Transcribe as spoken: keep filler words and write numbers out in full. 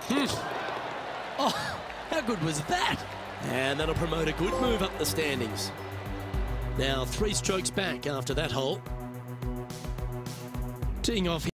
Hmm. Oh, how good was that? And that'll promote a good move up the standings. Now three strokes back after that hole. Teeing off.